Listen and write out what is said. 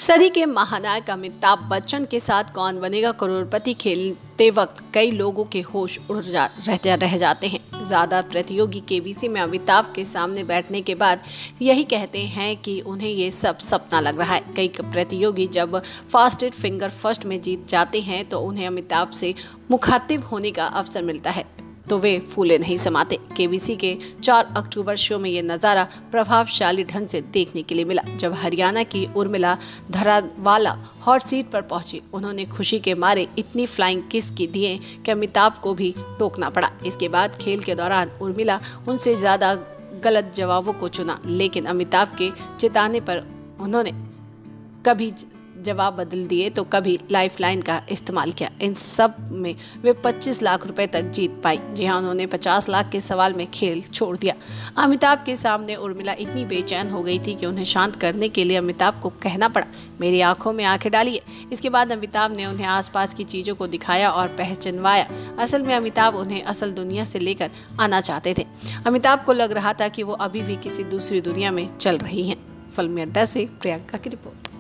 सदी के महानायक अमिताभ बच्चन के साथ कौन बनेगा करोड़पति खेलते वक्त कई लोगों के होश रह जाते हैं। ज़्यादा प्रतियोगी केबीसी में अमिताभ के सामने बैठने के बाद यही कहते हैं कि उन्हें ये सब सपना लग रहा है। कई प्रतियोगी जब फास्टेड फिंगर फर्स्ट में जीत जाते हैं तो उन्हें अमिताभ से मुखातिब होने का अवसर मिलता है तो वे फूले नहीं समाते। केबीसी के 4 अक्टूबर शो में ये नज़ारा प्रभावशाली ढंग से देखने के लिए मिला। जब हरियाणा की उर्मिला धरावाला हॉट सीट पर पहुंची, उन्होंने खुशी के मारे इतनी फ्लाइंग किस की दिए कि अमिताभ को भी टोकना पड़ा। इसके बाद खेल के दौरान उर्मिला उनसे ज़्यादा गलत जवाबों को चुना, लेकिन अमिताभ के चिताने पर उन्होंने कभी जवाब बदल दिए तो कभी लाइफलाइन का इस्तेमाल किया। इन सब में वे 25 लाख रुपए तक जीत पाई। जी हाँ, उन्होंने 50 लाख के सवाल में खेल छोड़ दिया। अमिताभ के सामने उर्मिला इतनी बेचैन हो गई थी कि उन्हें शांत करने के लिए अमिताभ को कहना पड़ा, मेरी आंखों में आंखें डालिए। इसके बाद अमिताभ ने उन्हें आसपास की चीज़ों को दिखाया और पहचानवाया। असल में अमिताभ उन्हें असल दुनिया से लेकर आना चाहते थे। अमिताभ को लग रहा था कि वो अभी भी किसी दूसरी दुनिया में चल रही हैं। फिल्मी अड्डा से प्रियंका की रिपोर्ट।